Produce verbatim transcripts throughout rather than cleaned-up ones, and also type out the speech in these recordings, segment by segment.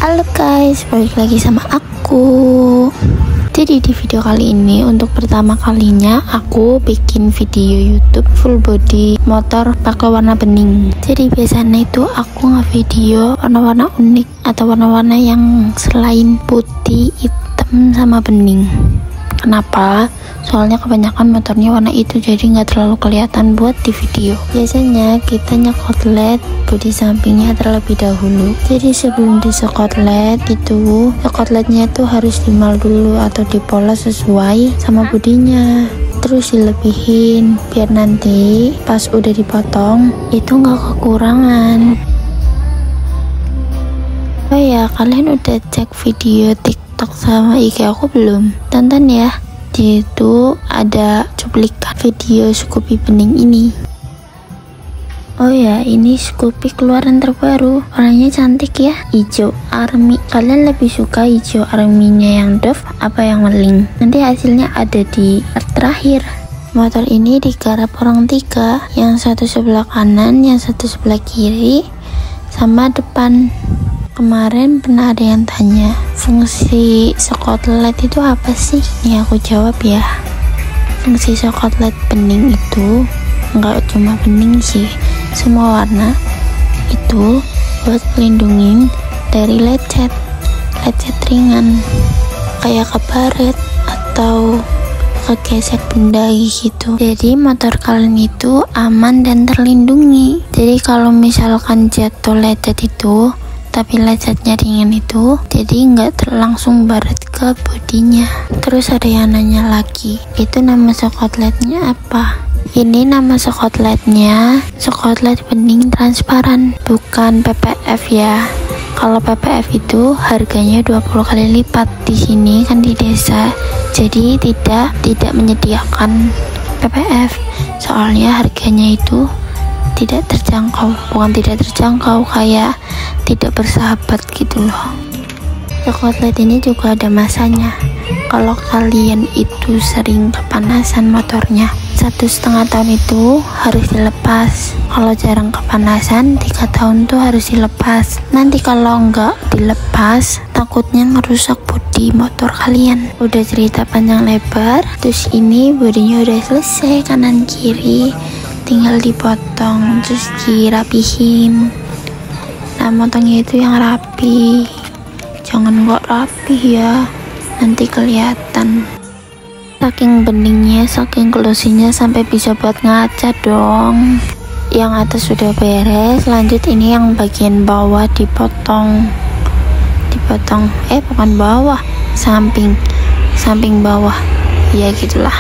Halo guys, balik lagi sama aku. Jadi di video kali ini untuk pertama kalinya aku bikin video YouTube full body motor pakai warna bening. Jadi biasanya itu aku nge-video warna-warna unik atau warna-warna yang selain putih, hitam sama bening. Kenapa? Soalnya kebanyakan motornya warna itu, jadi nggak terlalu kelihatan buat di video. Biasanya kita nyekot L E D bodi sampingnya terlebih dahulu. Jadi sebelum disekot L E D itu, sekot L E D-nya tuh harus dimal dulu atau dipoles sesuai sama bodinya. Terus dilebihin biar nanti pas udah dipotong itu nggak kekurangan. Oh ya, kalian udah cek video TikTok sama I G aku belum? Tonton ya. Di itu ada cuplikan video Scoopy bening ini. Oh ya, ini Scoopy keluaran terbaru. Warnanya cantik ya, hijau army. Kalian lebih suka hijau army-nya yang Dove apa yang Weling? Nanti hasilnya ada di part terakhir. Motor ini digarap orang tiga, yang satu sebelah kanan, yang satu sebelah kiri, sama depan. Kemarin pernah ada yang tanya, fungsi sekot L E D itu apa sih? Nih aku jawab ya. Fungsi sekot L E D bening itu nggak cuma bening sih, semua warna itu buat melindungi dari lecet, lecet ringan kayak kebaret atau kegesek benda gitu. Jadi motor kalian itu aman dan terlindungi. Jadi kalau misalkan jatuh lecet itu tapi lecetnya ringan itu, jadi nggak langsung baret ke bodinya. Terus ada yang nanya lagi, itu nama sekot L E D-nya apa? Ini nama sekot L E D-nya sekot L E D bening transparan, bukan P P F ya. Kalau P P F itu harganya dua puluh kali lipat. Di sini kan di desa, jadi tidak tidak menyediakan P P F. Soalnya harganya itu tidak terjangkau, bukan tidak terjangkau, kayak tidak bersahabat gitu loh. Sekot L E D ini juga ada masanya. Kalau kalian itu sering kepanasan motornya, satu setengah tahun itu harus dilepas. Kalau jarang kepanasan, tiga tahun tuh harus dilepas. Nanti kalau nggak dilepas, takutnya merusak bodi motor kalian. Udah cerita panjang lebar, terus ini bodinya udah selesai kanan kiri, tinggal dipotong terus dirapihin. Nah, motongnya itu yang rapi, jangan nggak rapi ya, nanti kelihatan. Saking beningnya, saking glosinya sampai bisa buat ngaca dong. Yang atas sudah beres, lanjut ini yang bagian bawah dipotong, dipotong eh bukan bawah, samping samping bawah ya gitulah,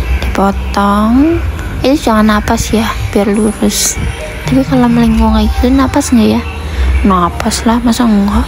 dipotong. Itu jangan napas ya, biar lurus. Tapi kalau melengkung kayak gitu, napas nggak ya? Napas lah, masa enggak?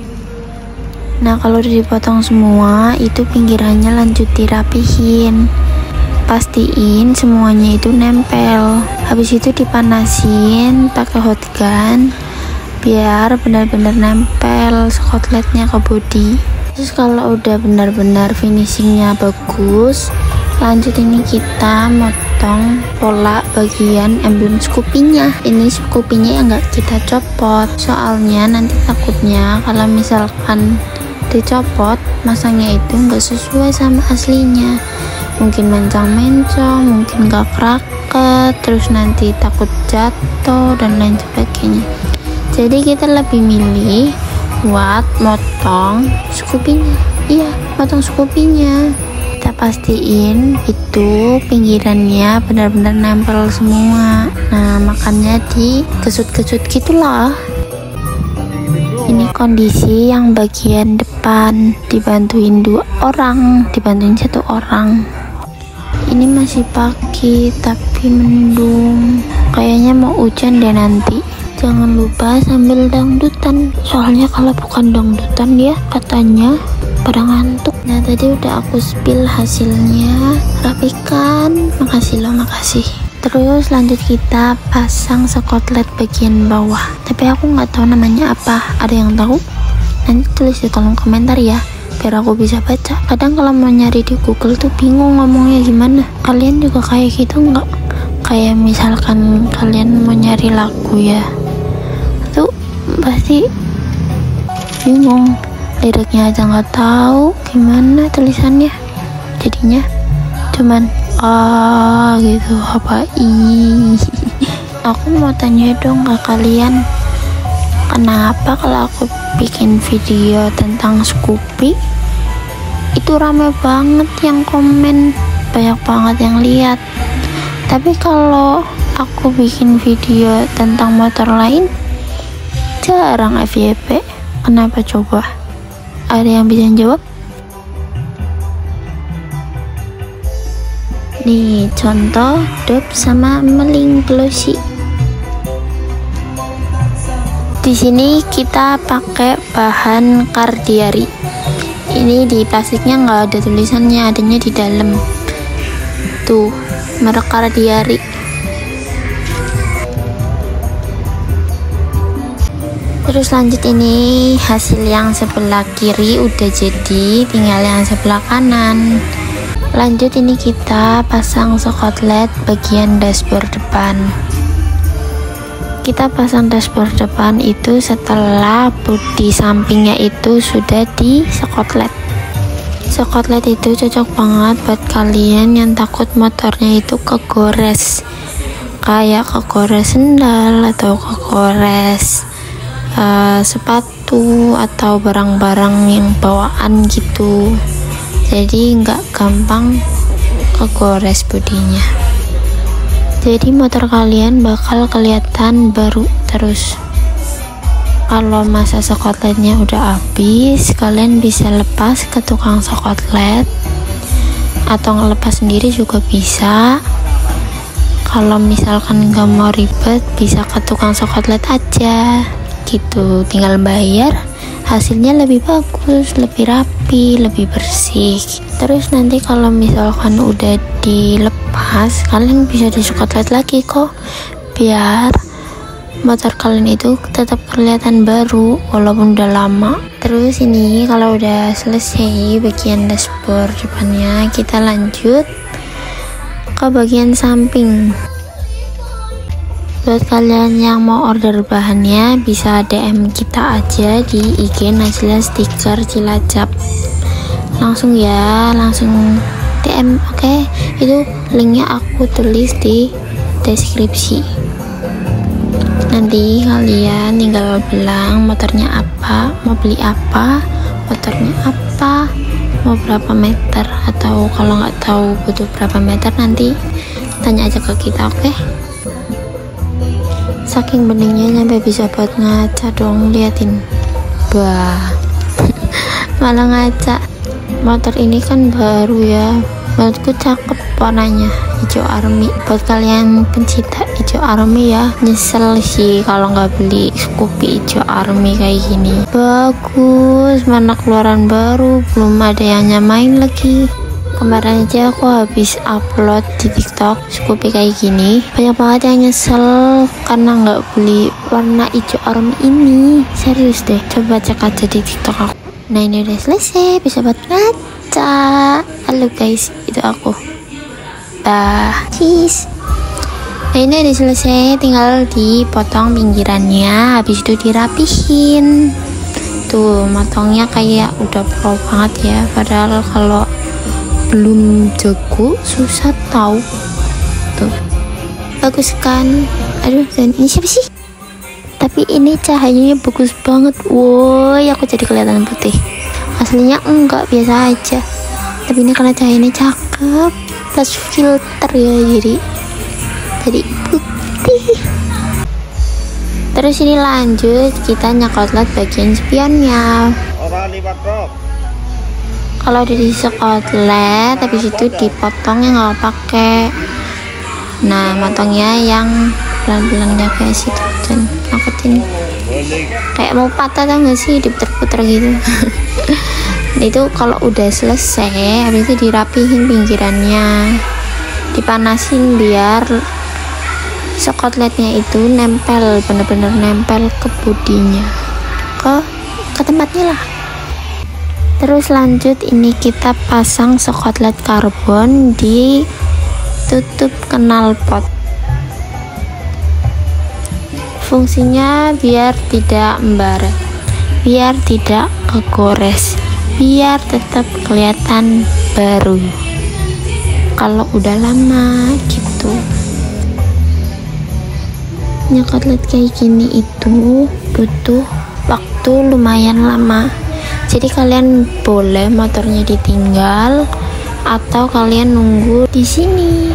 Nah, kalau udah dipotong semua, itu pinggirannya lanjut dirapihin. Pastiin semuanya itu nempel. Habis itu dipanasin pakai hot gun, biar benar-benar nempel sekot L E D-nya ke bodi. Terus kalau udah benar-benar finishingnya bagus, lanjut ini kita motong pola bagian emblem Scoopy-nya. Ini Scoopy-nya yang nggak kita copot, soalnya nanti takutnya kalau misalkan dicopot, masangnya itu nggak sesuai sama aslinya. Mungkin mencong-mencong, mungkin nggak keraket, terus nanti takut jatuh dan lain sebagainya. Jadi kita lebih milih buat motong Scoopy-nya. Iya, motong Scoopy-nya. Kita pastiin itu pinggirannya benar-benar nempel semua. Nah, makanya dikesut-kesut gitulah. Ini kondisi yang bagian depan, dibantuin dua orang, dibantuin satu orang. Ini masih pagi tapi mendung, kayaknya mau hujan deh nanti. Jangan lupa sambil dangdutan, soalnya kalau bukan dangdutan ya katanya pada ngantuk. Nah, tadi udah aku spill hasilnya, rapikan. Makasih loh, makasih. Terus lanjut kita pasang sekot L E D bagian bawah, tapi aku nggak tahu namanya apa. Ada yang tahu? Nanti tulis di kolom komentar ya, biar aku bisa baca. Kadang kalau mau nyari di Google tuh bingung ngomongnya gimana. Kalian juga kayak gitu nggak? Kayak misalkan kalian mau nyari lagu ya, tuh pasti bingung, liriknya aja nggak tahu gimana tulisannya, jadinya cuman ah gitu, apa ih. Aku mau tanya dong ke kalian, kenapa kalau aku bikin video tentang Scoopy itu rame banget yang komen, banyak banget yang lihat, tapi kalau aku bikin video tentang motor lain jarang F Y P? Kenapa coba? Ada yang bisa jawab? Nih contoh dop sama meling glossy. Di sini kita pakai bahan Cardiari. Ini di plastiknya nggak ada tulisannya, adanya di dalam. Tuh, merek Cardiari. Terus lanjut, ini hasil yang sebelah kiri udah jadi, tinggal yang sebelah kanan. Lanjut, ini kita pasang skotlet bagian dashboard depan. Kita pasang dashboard depan itu setelah bodi sampingnya itu sudah di skotlet. Skotlet itu cocok banget buat kalian yang takut motornya itu kegores, kayak kegores sendal atau kegores uh, sepatu atau barang-barang yang bawaan gitu, jadi nggak gampang kegores bodinya. Jadi motor kalian bakal kelihatan baru terus. Kalau masa skotletnya udah habis, kalian bisa lepas ke tukang skotlet atau ngelepas sendiri juga bisa. Kalau misalkan nggak mau ribet, bisa ke tukang skotlet aja gitu, tinggal bayar, hasilnya lebih bagus, lebih rapi, lebih bersih. Terus nanti kalau misalkan udah dilepas, kalian bisa di skotlet lagi kok, biar motor kalian itu tetap kelihatan baru walaupun udah lama. Terus ini kalau udah selesai bagian dashboard depannya, kita lanjut ke bagian samping. Buat kalian yang mau order bahannya, bisa D M kita aja di I G Najla Stiker Cilacap. Langsung ya, langsung D M, oke? Okay? Itu linknya aku tulis di deskripsi. Nanti kalian tinggal bilang motornya apa, mau beli apa, motornya apa, mau berapa meter, atau kalau nggak tahu butuh berapa meter, nanti tanya aja ke kita, oke? Okay? Saking beningnya sampai bisa buat ngaca dong, liatin. Bah, malah ngaca. Motor ini kan baru ya, menurutku cakep warnanya, hijau army. Buat kalian pencinta hijau army ya, nyesel sih kalau nggak beli Scoopy hijau army kayak gini. Bagus, mana keluaran baru, belum ada yang nyamain lagi. Kemarin aja aku habis upload di TikTok Scoopy kayak gini, banyak banget yang nyesel karena nggak beli warna hijau army ini. Serius deh, coba cek aja di TikTok aku. Nah ini udah selesai, bisa buat ngaca. Halo guys, itu aku. Dah, cheese. Nah ini udah selesai, tinggal dipotong pinggirannya, habis itu dirapihin. Tuh, motongnya kayak udah pro banget ya, padahal kalau belum jago susah tahu. Tuh, bagus kan? Aduh, dan ini siapa sih? Tapi ini cahayanya bagus banget. Woi, aku jadi kelihatan putih. Aslinya enggak, biasa aja. Tapi ini karena cahayanya cakep plus filter ya, jadi jadi putih. Terus ini lanjut, kita nyekotlet bagian spionnya. Kalau udah di skotlet, habis itu dipotongnya nggak pakai. Nah, motongnya yang pelan-pelan ya kayak situ, dan angkutin kayak mau patah, tau gak sih, diputer-puter gitu. Itu kalau udah selesai, habis itu dirapihin pinggirannya, dipanasin biar skotletnya itu nempel, bener-bener nempel ke bodinya, ke ke tempatnya lah. Terus lanjut, ini kita pasang skotlet karbon di tutup knalpot. Fungsinya biar tidak membaret. biar tidak kegores, biar tetap kelihatan baru kalau udah lama gitu. Nyekotlet kayak gini itu butuh waktu lumayan lama, jadi kalian boleh motornya ditinggal atau kalian nunggu di sini.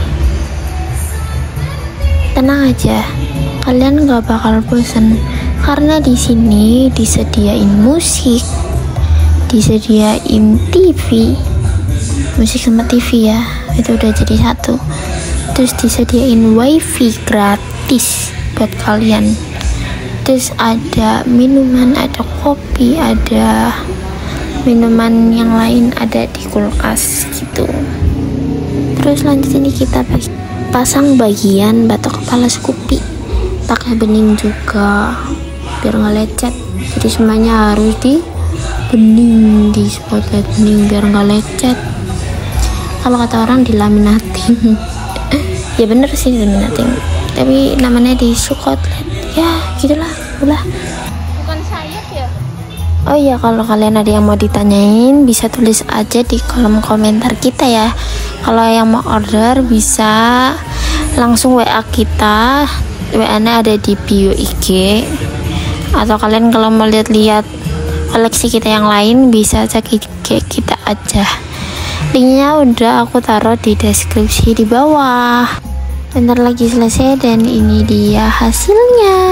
Tenang aja, kalian gak bakal bosan karena di sini disediain musik, disediain T V, musik sama T V ya, itu udah jadi satu. Terus disediain wifi gratis buat kalian. Terus ada minuman, ada kopi, ada minuman yang lain ada di kulkas gitu. Terus lanjut ini kita pasang bagian batok kepala Scoopy, pakai bening juga biar nggak lecet. Jadi semuanya harus di bening, di spotlight bening biar nggak lecet. Kalau kata orang di laminating ya bener sih laminating, tapi namanya di Scooplet ya gitulah ulah. Bukan sayap ya? Oh iya, kalau kalian ada yang mau ditanyain bisa tulis aja di kolom komentar kita ya. Kalau yang mau order bisa langsung W A kita, W A-nya ada di bio I G. Atau kalian kalau mau lihat-lihat koleksi kita yang lain bisa cek I G kita aja. Linknya udah aku taruh di deskripsi di bawah. Bentar lagi selesai dan ini dia hasilnya.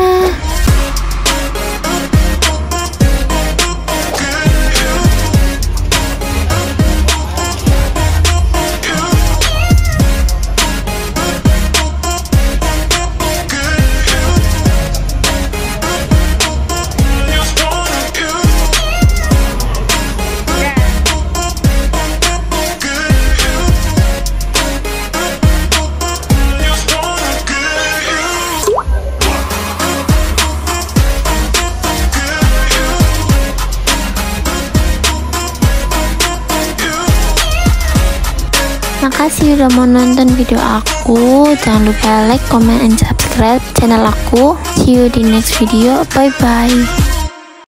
Makasih udah mau nonton video aku. Jangan lupa like, comment, and subscribe channel aku. See you di next video. Bye bye.